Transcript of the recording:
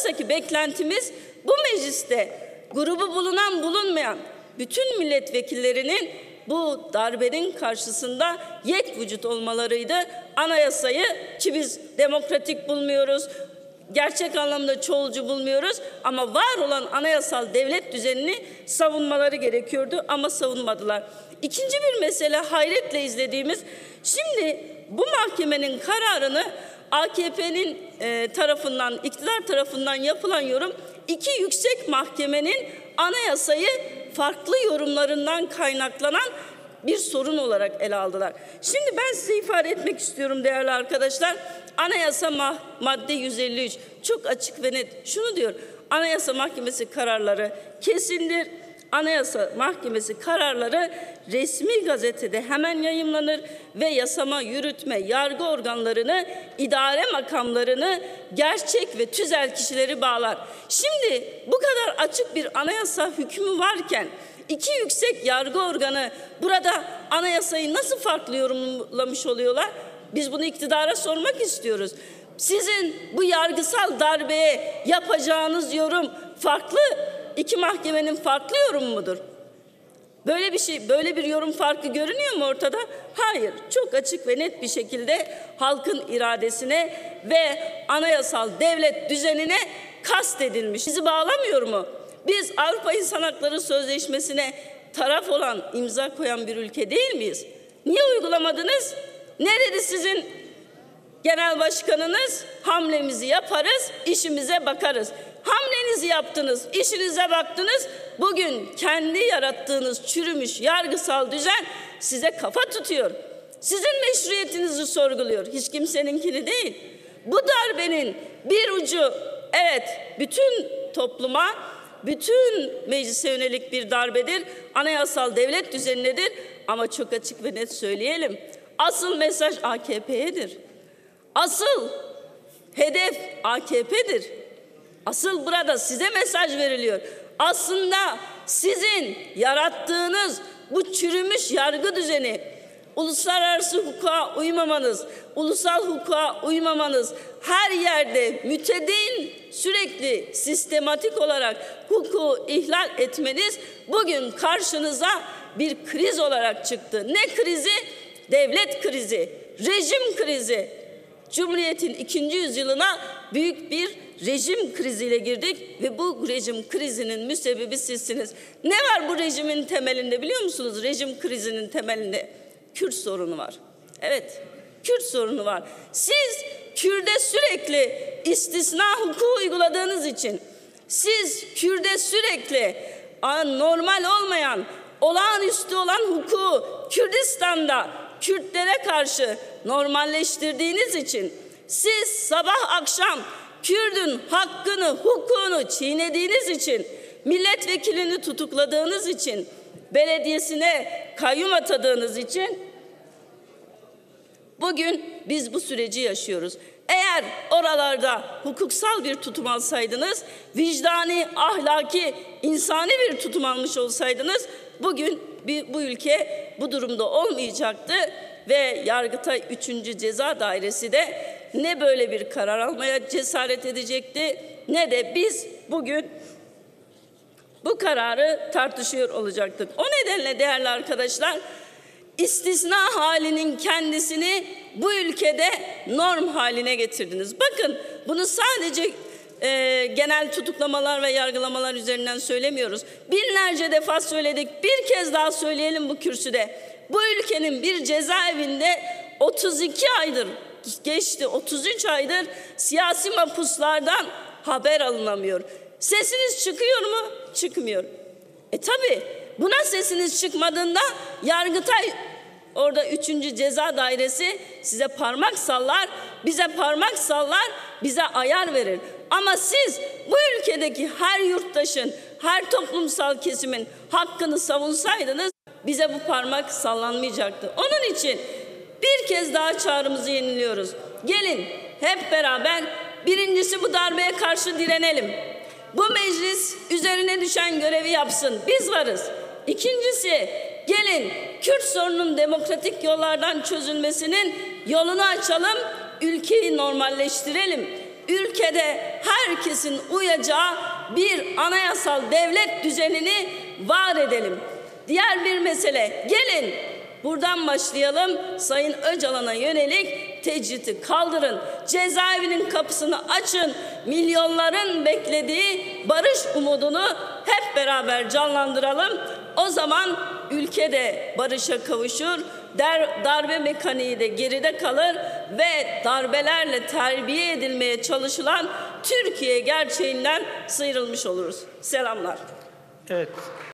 Oysa ki beklentimiz bu mecliste grubu bulunan bulunmayan bütün milletvekillerinin bu darbenin karşısında yek vücut olmalarıydı. Anayasayı ki biz demokratik bulmuyoruz, gerçek anlamda çoğulcu bulmuyoruz ama var olan anayasal devlet düzenini savunmaları gerekiyordu ama savunmadılar. İkinci bir mesele hayretle izlediğimiz, şimdi bu mahkemenin kararını AKP'nin tarafından, iktidar tarafından yapılan yorum, iki yüksek mahkemenin anayasayı farklı yorumlarından kaynaklanan bir sorun olarak ele aldılar. Şimdi ben size ifade etmek istiyorum değerli arkadaşlar. Anayasa madde 153 çok açık ve net şunu diyor: Anayasa Mahkemesi kararları kesindir. Anayasa Mahkemesi kararları resmi gazetede hemen yayımlanır ve yasama, yürütme, yargı organlarını, idare makamlarını, gerçek ve tüzel kişileri bağlar. Şimdi bu kadar açık bir anayasa hükmü varken iki yüksek yargı organı burada anayasayı nasıl farklı yorumlamış oluyorlar? Biz bunu iktidara sormak istiyoruz. Sizin bu yargısal darbeye yapacağınız yorum farklı, iki mahkemenin farklı yorumu mudur? Böyle bir şey, böyle bir yorum farkı görünüyor mu ortada? Hayır, çok açık ve net bir şekilde halkın iradesine ve anayasal devlet düzenine kastedilmiş. Bizi bağlamıyor mu? Biz Avrupa İnsan Hakları Sözleşmesi'ne taraf olan, imza koyan bir ülke değil miyiz? Niye uygulamadınız? Ne dedi sizin genel başkanınız? Hamlemizi yaparız, işimize bakarız. Hamlenizi yaptınız, işinize baktınız. Bugün kendi yarattığınız çürümüş yargısal düzen size kafa tutuyor. Sizin meşruiyetinizi sorguluyor. Hiç kimseninkini değil. Bu darbenin bir ucu, evet, bütün topluma, bütün meclise yönelik bir darbedir. Anayasal devlet düzeninedir. Ama çok açık ve net söyleyelim. Asıl mesaj AKP'yedir. Asıl hedef AKP'dir. Asıl burada size mesaj veriliyor. Aslında sizin yarattığınız bu çürümüş yargı düzeni, uluslararası hukuka uymamanız, ulusal hukuka uymamanız, her yerde mütedin sürekli sistematik olarak hukuku ihlal etmeniz bugün karşınıza bir kriz olarak çıktı. Ne krizi? Devlet krizi, rejim krizi. Cumhuriyet'in 2. yüzyılına büyük bir rejim kriziyle girdik ve bu rejim krizinin müsebbibi sizsiniz. Ne var bu rejimin temelinde biliyor musunuz? Rejim krizinin temelinde Kürt sorunu var. Evet, Kürt sorunu var. Siz Kürt'e sürekli istisna hukuku uyguladığınız için, siz Kürt'e sürekli normal olmayan, olağanüstü olan hukuku Kürdistan'da Kürtlere karşı normalleştirdiğiniz için, siz sabah akşam Kürt'ün hakkını, hukukunu çiğnediğiniz için, milletvekilini tutukladığınız için, belediyesine kayyum atadığınız için bugün biz bu süreci yaşıyoruz. Eğer oralarda hukuksal bir tutum alsaydınız, vicdani, ahlaki, insani bir tutum almış olsaydınız, bugün bu ülke bu durumda olmayacaktı ve Yargıtay 3. Ceza Dairesi de ne böyle bir karar almaya cesaret edecekti ne de biz bugün bu kararı tartışıyor olacaktık. O nedenle değerli arkadaşlar, istisna halinin kendisini bu ülkede norm haline getirdiniz. Bakın, bunu sadece genel tutuklamalar ve yargılamalar üzerinden söylemiyoruz. Binlerce defa söyledik, bir kez daha söyleyelim bu kürsüde. Bu ülkenin bir cezaevinde 32 aydır geçti, 33 aydır siyasi mahpuslardan haber alınamıyor. Sesiniz çıkıyor mu? Çıkmıyor. Tabii buna sesiniz çıkmadığında Yargıtay, orada 3. Ceza Dairesi size parmak sallar, bize parmak sallar, bize ayar verir. Ama siz bu ülkedeki her yurttaşın, her toplumsal kesimin hakkını savunsaydınız bize bu parmak sallanmayacaktı. Onun için bir kez daha çağrımızı yeniliyoruz. Gelin hep beraber, birincisi bu darbeye karşı direnelim. Bu meclis üzerine düşen görevi yapsın. Biz varız. İkincisi, gelin Kürt sorunun demokratik yollardan çözülmesinin yolunu açalım, ülkeyi normalleştirelim. ülkede herkesin uyacağı bir anayasal devlet düzenini var edelim. Diğer bir mesele, gelin buradan başlayalım. Sayın Öcalan'a yönelik tecriti kaldırın. Cezaevinin kapısını açın. Milyonların beklediği barış umudunu hep beraber canlandıralım. O zaman ülke de barışa kavuşur. Darbe mekaniği de geride kalır ve darbelerle terbiye edilmeye çalışılan Türkiye gerçeğinden sıyrılmış oluruz. Selamlar. Evet.